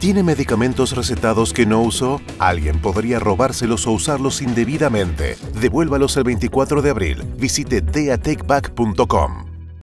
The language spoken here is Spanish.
¿Tiene medicamentos recetados que no usó? Alguien podría robárselos o usarlos indebidamente. Devuélvalos el 24 de abril. Visite deatechback.com.